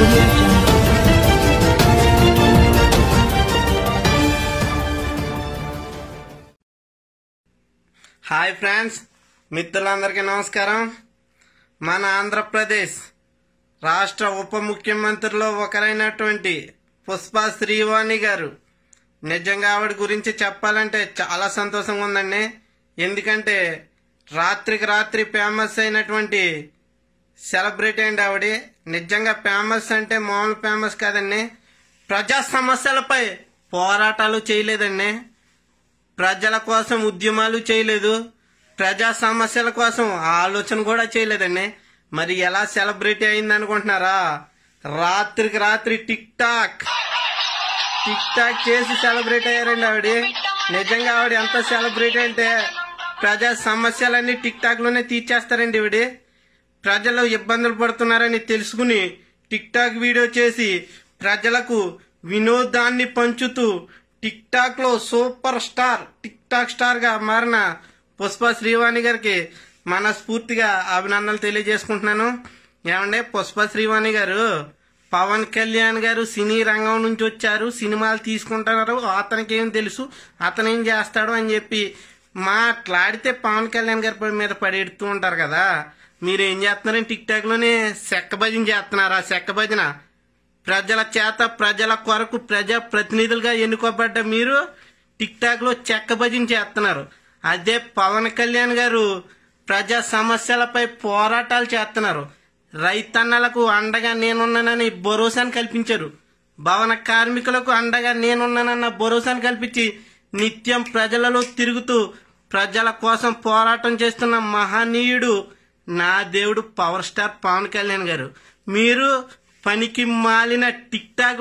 Audio Jungle. Hi friends, మిత్రులందరికీ నమస్కారం. మన ఆంధ్రప్రదేశ్ రాష్ట్ర ఉప ముఖ్యమంత్రిలో ఒకరైనటువంటి పుష్ప శ్రీవాణి గారు, నిజంగా ఆవిడ గురించి చెప్పాలంటే చాలా సంతోషంగా ఉందండి. ఎందుకంటే రాత్రికి రాత్రి ఫేమస్ అయినటువంటి సెలబ్రిటీ అండి ఆవిడ. నిజంగా ఫేమస్ అంటే మామూలు ఫేమస్ కాదండి. ప్రజా సమస్యలపై పోరాటాలు చేయలేదండి, ప్రజల కోసం ఉద్యమాలు చేయలేదు, ప్రజా సమస్యల కోసం ఆలోచన కూడా చేయలేదండి. మరి ఎలా సెలబ్రిటీ అయింది అనుకుంటున్నారా? రాత్రికి రాత్రి టిక్ టాక్ చేసి సెలబ్రిటీ అయ్యారండి ఆవిడ. నిజంగా ఆవిడ ఎంత సెలబ్రిటీ అంటే ప్రజా సమస్యలన్నీ టిక్ టాక్ లోనే తీర్చేస్తారండి ఆవిడ. ప్రజలు ఇబ్బందులు పడుతున్నారని తెలుసుకుని టిక్ టాక్ వీడియో చేసి ప్రజలకు వినోదాన్ని పంచుతూ టిక్ టాక్ లో super star, tik tok star గా మారిన పుష్ప శ్రీవాణి గారికి మనస్ఫూర్తిగా అభినందనలు తెలియజేసుకుంటున్నాను. ఏమంటే పుష్ప శ్రీవాణి గారు, పవన్ కళ్యాణ్ గారు సినీ రంగం నుంచి వచ్చారు, సినిమాలు తీసుకుంటున్నారు, అతనికి ఏం తెలుసు, అతను ఏం చేస్తాడు అని చెప్పి మాట్లాడితే పవన్ కళ్యాణ్ గారి మీద పడేడుతూ ఉంటారు కదా. మీరు ఏం చేస్తున్నారని టిక్ టాక్ లోనే చెక్క భజన చేస్తున్నారా? చెక్క భజన ప్రజల చేత, ప్రజల కొరకు ప్రజా ప్రతినిధులుగా ఎన్నుకోబడ్డ మీరు టిక్ టాక్ లో చెక్క భజన చేస్తున్నారు. అదే పవన్ కళ్యాణ్ గారు ప్రజా సమస్యలపై పోరాటాలు చేస్తున్నారు. రైతన్నలకు అండగా నేనున్నానని భరోసాను కల్పించారు. భవన కార్మికులకు అండగా నేనున్నానన్న భరోసాను కల్పించి నిత్యం ప్రజలలో తిరుగుతూ ప్రజల కోసం పోరాటం చేస్తున్న మహనీయుడు నా దేవుడు పవర్ స్టార్ పవన్ కళ్యాణ్ గారు. మీరు పనికి మాలిన టిక్ టాక్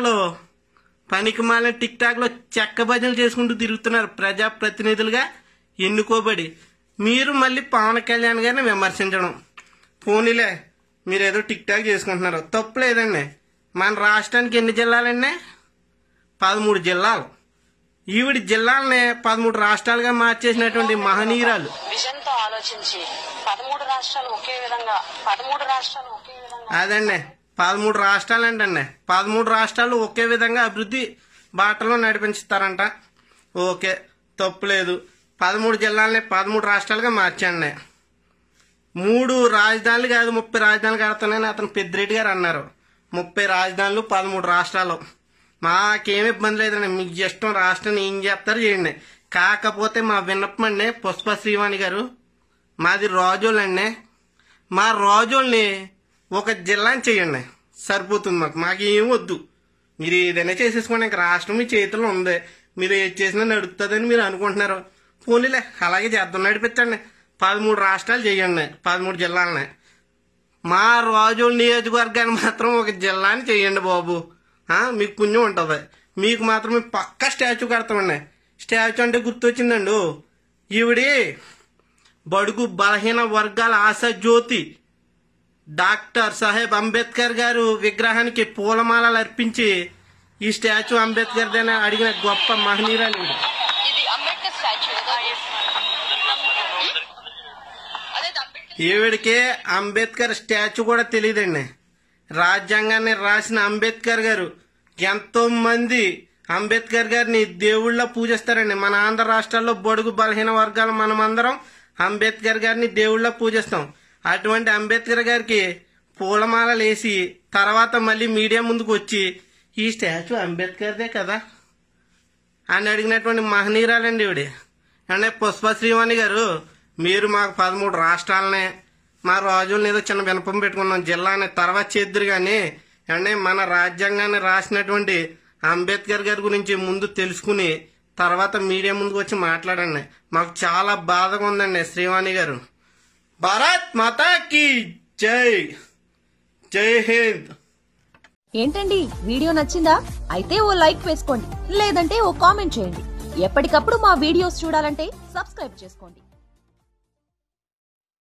లో చెక్క భజనలు చేసుకుంటూ తిరుగుతున్నారు. ప్రజా ప్రతినిధులుగా ఎన్నుకోబడి మీరు మళ్ళీ పవన్ కళ్యాణ్ గారిని విమర్శించడం. పోనీలే, మీరేదో టిక్ టాక్ చేసుకుంటున్నారు, తప్పు లేదండి. మన రాష్ట్రానికి ఎన్ని జిల్లాలండి? 13 జిల్లాలు. ఈవిడ జిల్లాలని 13 రాష్ట్రాలుగా మార్చేసినటువంటి మహనీయురాలు. విజన్ తో ఆలోచించి 13 రాష్ట్రాలు ఒకే విధంగా అదండి 13 రాష్ట్రాలు అంటండి. 13 రాష్ట్రాలు ఒకే విధంగా అభివృద్ధి బాటలో నడిపించుతారంట. ఓకే, తప్పులేదు. 13 జిల్లాలని 13 రాష్ట్రాలుగా మార్చండి. 3 రాజధానులు కాదు 30 రాజధానులు కడతానని అతను పెద్దిరెడ్డి గారు అన్నారు. 30 రాజధానులు 13 రాష్ట్రాలు. మాకేమి ఇబ్బంది లేదండి, మీకు ఇష్టం రాష్ట్రాన్ని ఏం చేస్తారు చేయండి. కాకపోతే మా విన్నపం అండి పుష్ప శ్రీవాణి గారు, మాది రాజోళ్ళండి, మా రాజోళ్ళని ఒక జిల్లాని చేయండి, సరిపోతుంది. మాకు ఏం వద్దు. మీరు ఏదైనా చేసేసుకోండి, ఇంక రాష్ట్రం మీ చేతిలో ఉంది, మీరు ఏది చేసినా నడుపుతుందని మీరు అనుకుంటున్నారు. పోనీలే, అలాగే చేద్దాం, నడిపించండి. 13 రాష్ట్రాలు చేయండి, 13 జిల్లాలని. మా రాజోళ్ళ నియోజకవర్గాన్ని మాత్రం ఒక జిల్లాని చేయండి బాబు, మీకు పుణ్యం ఉంటుంది. మీకు మాత్రం పక్కా స్టాచ్యూ కడతామండి. స్టాచ్యూ అంటే గుర్తొచ్చిందండి, ఈవిడి బడుగు బలహీన వర్గాల ఆశా జ్యోతి డాక్టర్ సాహెబ్ అంబేద్కర్ గారు విగ్రహానికి పూలమాలలు అర్పించి ఈ స్టాచ్యూ అంబేద్కర్ అని అడిగిన గొప్ప మహనీయురాలు. ఈవిడికి అంబేద్కర్ స్టాచ్యూ కూడా తెలియదండి. రాజ్యాంగాన్ని రాసిన అంబేద్కర్ గారు, ఎంతో మంది అంబేద్కర్ గారిని దేవుళ్ళ పూజిస్తారండి. మన ఆంధ్ర రాష్ట్రాల్లో బడుగు బలహీన వర్గాలు మనమందరం అంబేద్కర్ గారిని దేవుళ్ళ పూజిస్తాం. అటువంటి అంబేద్కర్ గారికి పూలమాలలు వేసి తర్వాత మళ్ళీ మీడియా ముందుకు వచ్చి ఈ స్టాచ్యూ అంబేద్కర్దే కదా అని అడిగినటువంటి మహనీయురాలండి ఈవిడ. అంటే పుష్ప శ్రీవాణి గారు, మీరు మాకు 13 రాష్ట్రాలనే, మా రాజులను ఏదో చిన్న వినపం పెట్టుకున్నాం జిల్లాని తర్వాత చేద్దరు కానీ, అంటే మన రాజ్యాంగాన్ని రాసినటువంటి అంబేద్కర్ గారి గురించి ముందు తెలుసుకుని తర్వాత మీడియా ముందుకు వచ్చి మాట్లాడండి. మాకు చాలా బాధగా ఉందండి శ్రీవాణి గారు. భారత్ మాతా కీ జై, జై హింద్. ఏంటండి, వీడియో నచ్చిందా? అయితే ఓ లైక్ వేసుకోండి, లేదంటే ఓ కామెంట్ చేయండి. ఎప్పటికప్పుడు మా వీడియోస్ చూడాలంటే సబ్స్క్రైబ్ చేసుకోండి.